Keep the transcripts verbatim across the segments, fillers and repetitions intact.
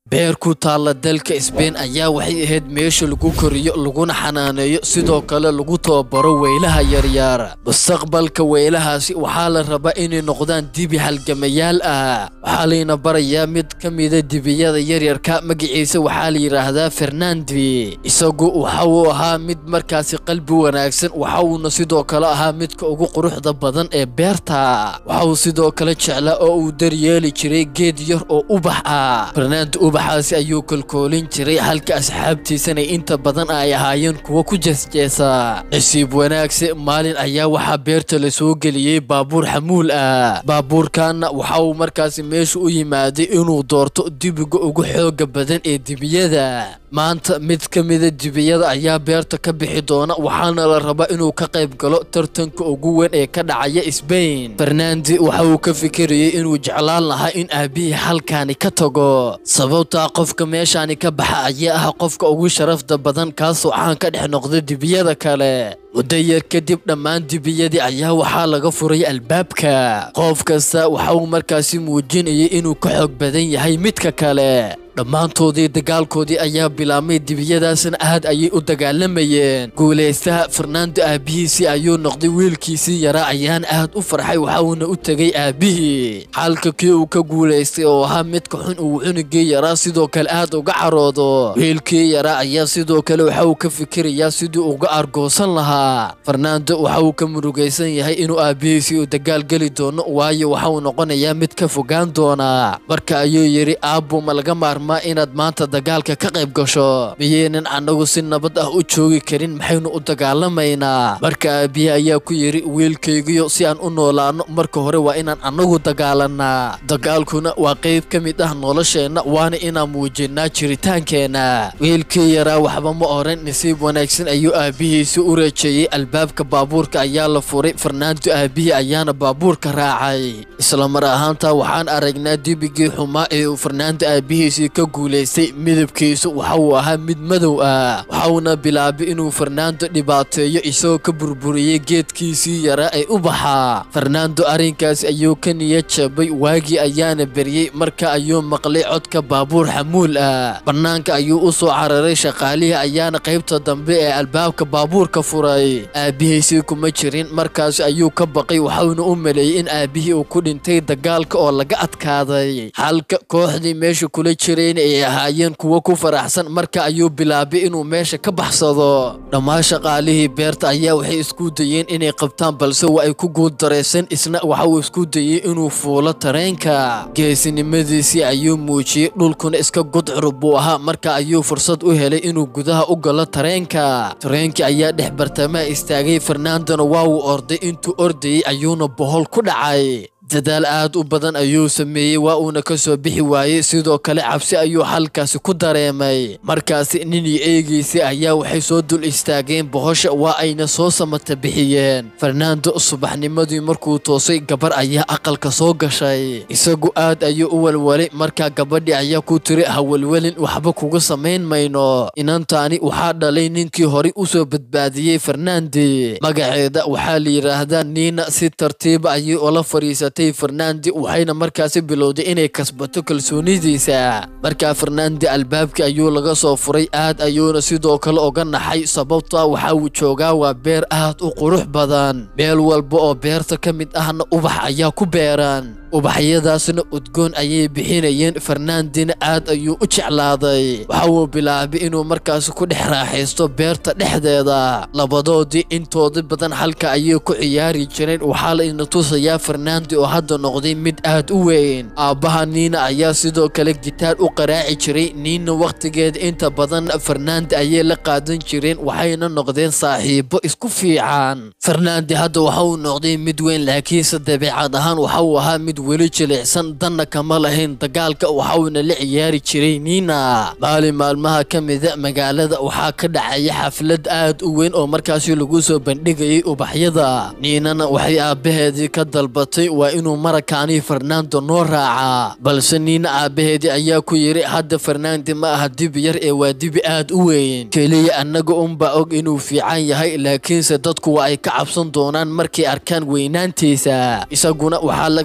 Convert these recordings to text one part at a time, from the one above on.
beer ku taala dalka Spain ayaa waxay ahayd meesha lagu koriyo laguna xanaaneeyo sidoo kale lagu tababaro weylaha yaryar. Mustaqbalka weylahaasi waxaa la rabaa inay noqdaan dibi halgamayaal ah. Waxaa layna barayaa mid ka mid ah dibiyada yaryarka magaciisa waxaa la yiraahdaa Fernando. Isagu waxa uu ahaa mid markaasi qalbi wanaagsan, waxa uuna sidoo kale ahaa midka ugu quruxda badan ee beerta. Waxa uu sidoo kale jeclaa oo uu daryeeli jiray geed yar oo ubax ah. Fernando ubaxaasi ayuu kalkoolin jiray halka asxaabtiisana inta badan ay ahaayeen kuwa ku jeesjeesa. Nasiib wanaagsan maalin ayaa waxaa beerta la soo geliyay baabuur xamuul ah. Baabuurkaana waxa uu markaasi meesha u yimaaday inuu doorto dibiga ugu xooga badan ee dibiyada. maanta mid ka mid ah dibiyada ayaa beerta ka bixi doona, waxaana la rabaa inuu ka qayb galo tartanka ugu weyn ee ka dhacaya Spain. Fernando waxa uu ka fikirayay inuu jeclaan lahaa in aabihii halkaani ka tago, sababta qofka meeshaani ka baxa ayaa ah qofka ugu sharafta badan kaasoo caan ka dhex noqda dibiyada kale. muddo yar kadib dhammaan dibiyadii ayaa waxaa laga furay albaabka. qof kasta waxa uu markaasi muujinayay inuu ka xoog badan yahay midka kale. dhammaantoodii dagaalkoodii ayaa bilaabmay, dibiyadaasna aad ayay u dagaalamayeen. guulaystaha Fernando aabihiisii ayuu noqday, wiilkiisii yaraa ayaan aad u farxay, waxa uuna u tegay aabihii. xalka kii uu ka guulaystay oo ahaa midka xun uu cunugii yaraa sidoo kale aad uga caroodo. wiilkii yaraa ayaa sidoo kale waxa uu ka fikirayaa sidii uga argoosan lahaa. Fernando waxa uu ka murugaysan yahay inuu aabihiisii u dagaal geli doono, waayo waxa uu noqonayaa mid ka fogaan doona. marka ayuu yidhi, aabbo ma laga maarmo ma inaad maanta dagaalka ka qayb gasho? miyaynan anagu si nabad ah u joogi karin? maxaynu u dagaalamaynaa? marka aabihi ayaa ku yidhi, wiilkaygiyo si aan u noolaano marka hore waa inaan anagu dagaalanaa. dagaalkuna waa qayb ka mid ah nolosheenna, waana inaan muujinaa jiritaankeenna. wiilkii yaraa waxba ma oran, nasiib wanaagsan ayuu aabihiisi u rajeeyey. albaabka baabuurka ayaa la furay, Fernando aabihii ayaana baabuurka raacay. isla mar ahaanta waxaan aragnaa dibigii xumaa ee uu Fernando aabihiisi ka guulaystay. midabkiisu waxa uu ahaa mid madow ah, waxauna bilaabay inuu Fernando dhibaateeyo isagoo ka burburiyay geedkiisii yaraa ee ubaxa. Fernando arrinkaas ayuu ka niyad jabay, waagii ayaana beryay. marka ayuu maqlay codka baabuur xamuul ah. bannaanka ayuu u soo cararay, shaqaalihii ayaana qaybta dambe ee albaabka baabuurka furay. aabihiisii kuma jirin, markaas ayuu ka baqay, waxauna u maleeyay in aabihii uu ku dhintay dagaalka oo laga adkaaday. halka kooxdii meesha kula jiray ay ahaayeen kuwa ku faraxsan. marka ayuu bilaabay inuu meesha ka baxsado. dhammaan shaqaalihii beerta ayaa waxay isku dayeen inay qabtaan, balse waa ay ku guuldareysan. isna waxa uu isku dayay inuu fuulo tareenka. geesinimadiisii ayuu muujiyey, dhulkuna iska gudcurub buu ahaa. marka ayuu fursad u helay inuu gudaha u galo tareenka. tareenkii ayaa dhex bartamaha istaagay. Fernandona waa uu orday, intuu ordayay ayuuna bohol ku dhacay. dadaal aad u badan ayuu sameeyey, waa uuna ka soo bixi waayey. sidoo kale cabsi ayuu halkaasi ku dareemay. markaasi nin iyo eegiisii ayaa waxay soo dul istaageen bohosha, waa ayna soo samata bixiyeen. Fernando subaxnimadii markuu toosay, gabar ayaa aqalka soo gashay. isagu aad ayuu u walwalay. markaa gabadhii ayaa ku tiri, ha walwalin, waxba kuga samayn mayno. inantaani waxaa dhalay ninkii horey u soo badbaadiyey Fernando. magaceeda waxaa la yiraahdaa Nina. si tartiiba ayay ula fariisatay Fernando, waxayna markaasi bilowday inay kasbato kalsoonidiisa. markaa Fernando albaabkii ayuu laga soo furay, aad ayuuna sidoo kale uga naxay, sababta waxa uu joogaa waa beer aad u qurux badan. meel walba oo beerta ka mid ahna ubax ayaa ku beeran. ubaxyadaasna udgoon ayay bixinayeen. Fernandina aad ayuu u jeclaaday, waxa uu bilaabay inuu markaasi ku dhex raaxaysto beerta dhexdeeda. labadoodii intooda badan halka ayay ku ciyaari jireen. waxaa la ina tusayaa Fernando oo hadda noqday mid aad u weyn. aabbaha Nina ayaa sidoo kale gitaar u qaraaci jiray. Nina waqtigeeda inta badan Fernando ayay la qaadan jireen, waxayna noqdeen saaxiibo isku fiican. Fernando hadda waxa uu noqday mid weyn, laakiinse dabeecad ahaan waxa uu ahaa mid weli jilicsan, danna kama lahayn dagaalka. waxa uuna la ciyaari jiray Nina. maalin maalmaha ka mida magaalada waxaa ka dhacaya xaflad aad u weyn oo markaasi lagu soo bandhigayay ubaxyada. Ninana waxay aabbaheedii ka dalbatay waa inuu marakaani Fernando noo raaca, balse Nina aabaheedii ayaa ku yiri, hadda Fernando ma aha dibi yar ee waa dibi aad u weyn. keliya annaga unba og inuu fiican yahay, laakiinse dadku waa ay ka cabsan doonaan markay arkaan weynaantiisa. isaguna waxaa laga yaabaa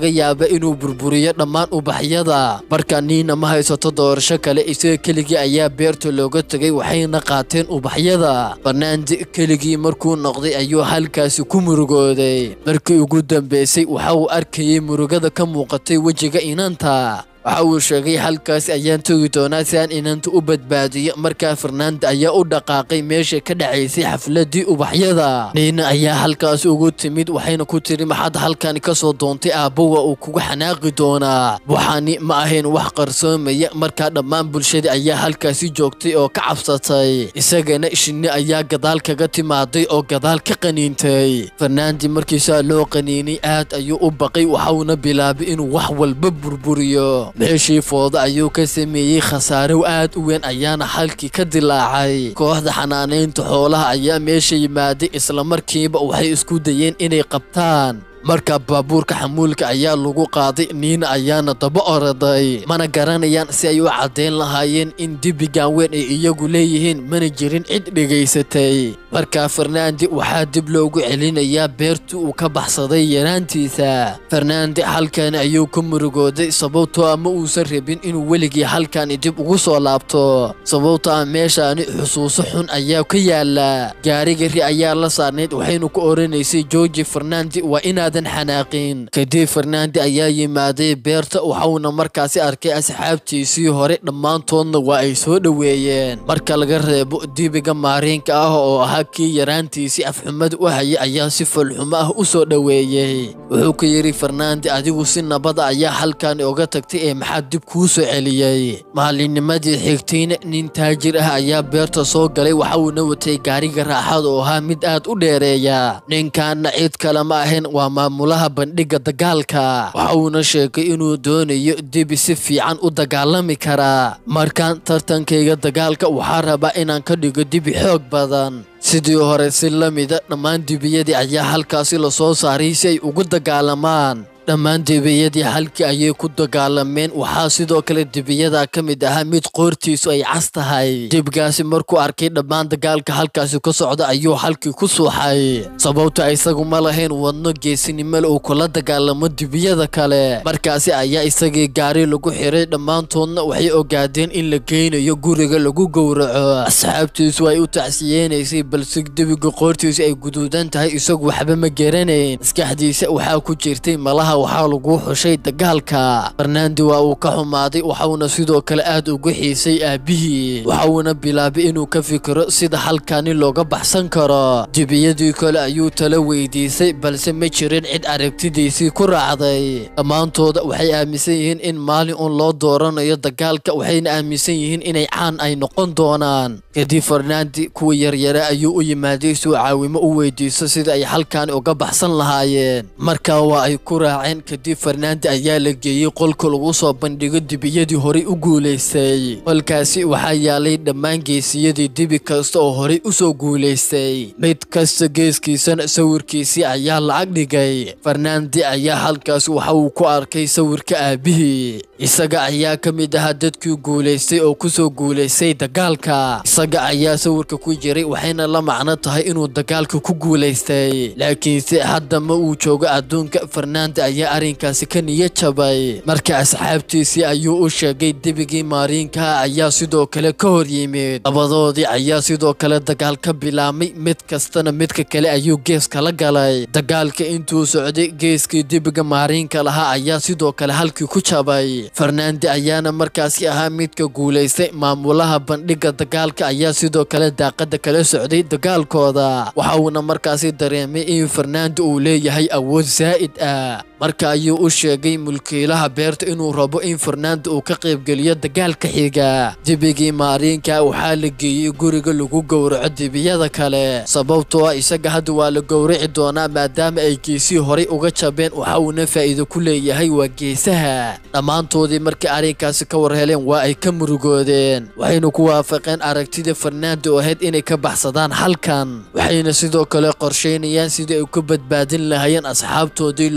raba inuu burburiyo dhammaan ubaxyada. marka Nina ma haysato doorasho kale, isaga keligii ayaa beerta looga tagay waxayna qaateen ubaxyada. Fernando keligii markuu noqday ayuu halkaasi ku murugooday. markii ugu dambeysay waxa uu arkayay murugada ka muuqatay wejiga inanta. waxa uu sheegay halkaas ayaan tagi doonaa si aan inanta u badbaadiyo. markaa Fernando ayaa u dhaqaaqay meesha ka dhacaysay xafladii ubaxyada. Nina ayaa halkaas ugu timid waxayna ku tiri maxaad halkan ka soo doontay, aabbawa uu kugu xanaaqi doonaa. waxaani ma ahayn wax qarsoomaya. markaa dhammaan bulshada ayaa halkaasi joogtay oo ka cabsatay. isagana shinni ayaa gadaal kaga timaaday oo gadaal ka qaniintay. Fernando markiisaa loo qaniinay aad ayuu u baqay waxauna bilaabay inuu wax walba burburiyo. meeshii fooda ayuu ka sameeyey khasaaro aad u weyn ayaana halkii ka dilaacay. kooxda xanaanaynta xoolaha ayaa meesha yimaaday, isla markiiba waxay isku dayeen inay qabtaan. marka baabuurka xamuulka ayaa lagu qaaday. Nina ayaana daba oraday. mana garanayaan si ay u caddayn lahaayeen in dibigan weyn ay iyagu leeyihiin, mana jirin cid dhegaysatay. marka Fernando waxaa dib loogu celinayaa beertii uu ka baxsaday yaraantiisa. Fernando halkan ayuu ku murugooday sababtoo ah ma uusan rabin inuu weligii halkan dib ugu soo laabto. sababtoo ah meeshaani xusuuso xun ayaa ka yaala. gaariga ri ayaa la saarnayd waxaynu ku oranaysay jooji Fernando waa inaad xanaaqin. kadib Fernando ayaa yimaaday beerta waxauna markaasi arkay asxaabtiisii hore dhammaantoodna waa ay soo dhoweeyeen. marka laga reebo dibiga maariinka ah oo ahaa kii yaraantiisii afxumada u hayay ayaa si falxumo ah u soo dhoweeyey. wuxuu ku yidhi Fernando adigu si nabada ayaa halkan oga tagtay ee maxaa dib kuu soo celiyey. maalinnimadii xigtayna nin taajir ah ayaa beerta soo galay waxauna watay gaariga raaxada oo ahaa mid aad u dheereeya. ninkaana cid kale ma ahayn waa maamulaha bandhiga dagaalka. waxa uuna sheegay inuu doonayo dibi si fiican u dagaalami karaa. markaan tartankayga dagaalka waxaa rabaa inaan ka dhigo dibi xoog badan. sidii hore si la mida dhammaan dibiyadii ayaa halkaasi la soo saaray si ay ugu dagaalamaan. dhammaan dibiyadii halkii ayay ku dagaalameen. waxaa sidoo kale dibiyada ka mid ahaa mid qoortiisu ay cas tahay. dibgaasi markuu arkay dhammaan dagaalka halkaasi ka socda ayuu halkii ku suuxay. sababta isagu ma lahayn wadno geesinimo uu kula dagaalamo dibiyada kale. markaasi ayaa isagii gaari lagu xiray. dhammaantoodna waxay ogaadeen in la geynayo guriga lagu gowraco. asxaabtiisu ay u tacsiyeenaysay balse dibiga qoortiisu ay guduudan tahay isagu waxba ma garanayn. maskaxdiisa waxaa ku jirtay malaha waxaa lagu xushay dagaalka. Fernando waa uu ka xumaaday waxauna sidoo kale aad ugu xiisay aabihii. waxauna bilaabay inuu ka fikiro sida halkani looga baxsan karo. dibiyadii kale ayuu tala weydiisay balse ma jirin cid aragtidiisii ku raacday. dhammaantooda waxay aaminsan yihiin in maalin un loo dooranayo dagaalka waxayna aaminsan yihiin inay caan ay noqon doonaan. kadib Fernando kuwa yaryara ayuu u yimaaday suu caawimo u weydiiso sida ay halkani uga baxsan lahaayeen. markaa waa ay ku raaceen. kadib Fernando ayaa la geeyey qolka lagu soo bandhigo dibiyadii horey u guulaystay. qolkaasi waxaa yaalay dhammaan geesiyadii dibi kasta oo horey u soo guulaystay. mid kasta geeskiisana sawirkiisii ayaa lacag dhigay. Fernando ayaa halkaas waxa uu ku arkay sawirka aabihii. isaga ayaa ka mid ahaa dadkii guulaystay oo ku soo guulaystay dagaalka. isaga ayaa sawirka ku jiray waxayna la macno tahay inuu dagaalka ku guulaystay. laakiinse hadda ma uu joogo adduunka. Fernando ayaa arrinkaasi ka niyad jabay. marka asxaabtiisii ayuu u sheegay dibigii maariinka ayaa sidoo kale ka hor yimid. labadoodii ayaa sidoo kale dagaal ka bilaabmay. mid kastana midka kale ayuu gees kala galay. dagaalka intuu socday geeskii dibiga maariinka lahaa ayaa sidoo kale halkii ku jabay. Fernando ayaana markaasi ahaa midka guulaystay. maamulaha bandhiga dagaalka ayaa sidoo kale daaqada kala socday dagaalkooda. waxa uuna markaasi dareemay in Fernando uu leeyahay awood zaa'id ah. marka ayuu u sheegay mulkiilaha beerta inuu rabo in Fernando uu ka qaybgeliyo dagaalka xiga. dibigii maariinka waxaa la geeyey guriga lagu gowraco dibiyada kale. sababtoo ah isaga hadda waa la gowraci doonaa maadaama ay geesii horey uga jabeen. waxa uuna faa'iido ku leeyahay waa geesaha. dhammaantoodii markii arrinkaasi ka war heleen waa ay ka murugoodeen. waxayna ku waafaqeen aragtida Fernando oo ahayd inay ka baxsadaan halkan. waxayna sidoo kale qorsheynayaan sidii ay ku badbaadin lahaayeen asxaabtoodii loo qoon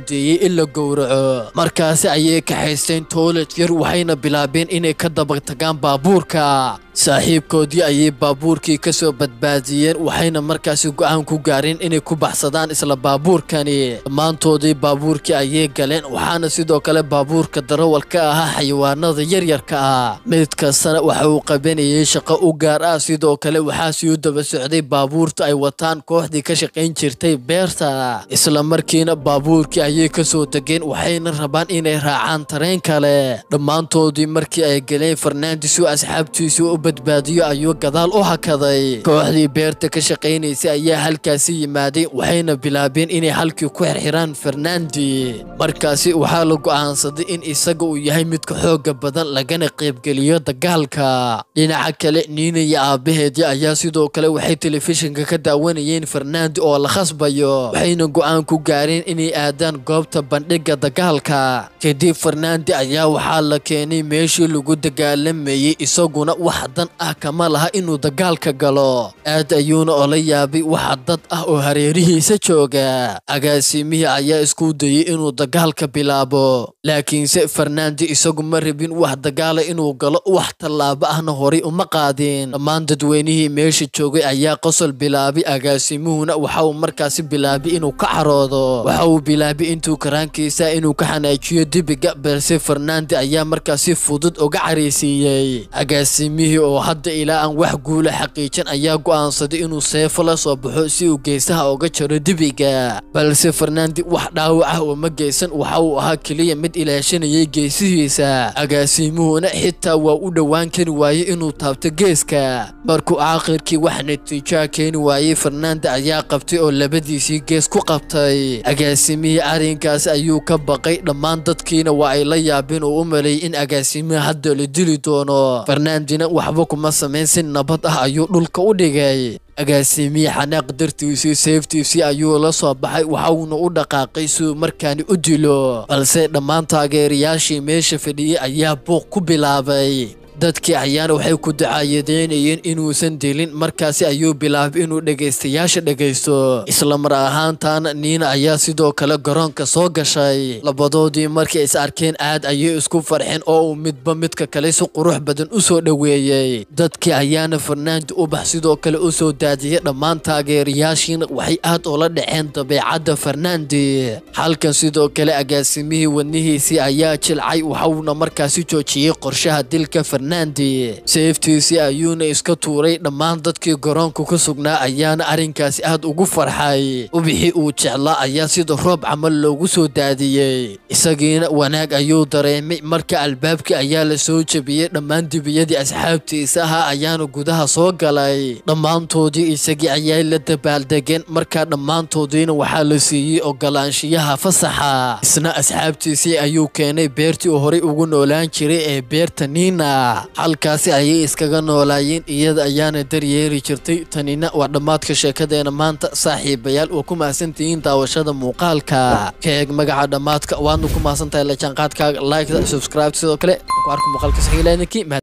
deeyey in la gowraco. markaasi ayay kaxaysteen toilet yar waxayna bilaabeen inay ka daba tagaan baabuurka. saaxiibkoodii ayay baabuurkii ka soo badbaadiyeen waxayna markaasi go'aan ku gaareen inay ku baxsadaan isla baabuurkani. dhammaantoodii baabuurkii ayay galeen waxaana sidoo kale baabuurka darawal ka ahaa xayawaanada yaryarka ah. mid kastana waxa uu qabanayay shaqo u gaar ah. sidoo kale waxaa sii daba socday baabuurta ay wataan kooxdii ka shaqayn jirtay beerta. isla markiina baabuurkii ayay ka soo degeen waxayna rabaan inay raacaan tareen kale. dhammaantoodii markii ay galeen Fernandes oo asxaabtiisa u badbaadiyo ayuu gadaal u hakaday. kooxdii beerta ka shaqaynaysay ayaa halkaasi yimaaday waxayna bilaabeen inay halkii ku xirxiraan Fernandes. markaasi waxaa la go'aansaday in isaga uu yahay midka xooga badan lagana qaybgeliyo dagaalka. dhinaca kale Nina iyo aabaheedii ayaa sidoo kale waxay telefishinka ka daawanayeen Fernandes oo la khasbayo waxayna go'aan ku gaareen inay aadaan goobta bandhigga dagaalka. kadib Fernandes ayaa waxaa la keenay meeshii lagu dagaalamayay isaguna wax dan ah kama laha inuu dagaalka galo. aad ayuuna ola yaabay waxa dad ah oo hareerihiisa jooga. agaasimihii ayaa isku dayay inuu dagaalka bilaabo laakiinse Fernandes isagu ma rabin wax dagaala inuu galo wax tallaabo ahna horay uma qaadin. dhammaan dadweynihii meesha joogay ayaa qosol bilaabay. agaasimuhuna waxa uu markaasi bilaabay inuu ka caroodo. waxa uu bilaabay intuu karaankiisa inuu ka xanaajiyo dibiga balse Fernandes ayaa markaasi fudud uga careysiiyey. agaasimihii oo hadda ilaa aan wax guula xaqiijin ayaa go'aansaday inuu seefo la soo baxo si uu geesaha uga jaro dibiga. balse Fernandes wax dhaawac ah uma geysan waxa uu ahaa kaliya mid ilaashanayay geesihiisa. agaasimuhuna xitaa waa u dhowaan kari waayey inuu taabto geeska. markuu aakhirkii wax natiijo keeni waayey Fernandes ayaa qabtay oo labadiisii gees ku qabtay. agaasimihii arrinkaas ayuu ka baqay. dhammaan dadkiina waa ay la yaabeen oo u maleeyay in agaasimihi hadda la dili doono. Fernandesna waxba kuma samayn si nabad ah ayuu dhulka u dhigay. agaasimihii xanaaq dartiisii seeftiisii ayuu la soo baxay waxauna u dhaqaaqay si uu markaani u dilo balse dhammaan taageerayaashii meesha fadhiyay ayaa buuq ku bilaabay. dadkii ayaana waxay ku ducaayadeynayeen inuusan dilin. markaasi ayuu bilaabay inuu dhegaystayaasha dhegaysto. isla mar ahaantaana Nina ayaa sidoo kale garoonka soo gashay. labadoodii markay is arkeen aad ayay isku farxeen oo uu midba midka kale si qurux badan u soo dhoweeyey. dadkii ayaana Fernandes ubax sidoo kale u soo daadiyay. dhammaan taageerayaashiina waxay aad ula dhaceen dabeecadda Fernandes. halkan sidoo kale agaasimihii wadnihiisii ayaa jilcay waxauna markaasi joojiyey qorshaha dilka Fernandes. seeftiisii ayuuna iska tuuray. dhammaan dadkii garoonka ku sugnaa ayaana arrinkaasi aad ugu farxay. ubixii uu jeclaa ayaa sida roob camal loogu soo daadiyey. isagiina wanaag ayuu dareemay. marka albaabkii ayaa la soo jebiyey. dhammaan dibiyadii asxaabtiisa ahaa ayaana gudaha soo galay. dhammaantoodii isagii ayaa la dabaaldegeen. markaa dhammaantoodiina waxaa la siiyey ogolaanshiyaha fasaxa. isna asxaabtiisii ayuu keenay beertii uu horay ugu noolaan jiray ee beerta Nina. halkaasi ayay iskaga noolaayeen iyada ayaana daryeeri jirtay. tanina waa dhammaadka sheekadeena maanta. saaxiibayaal waa ku mahadsantihiin daawashada muuqaalka. ka eeg magaca dhammaadka waadna ku mahadsantahay la jaanqaadkaaga like subscribe sidoo kale ku arko muuqaalka saxiilaynaki.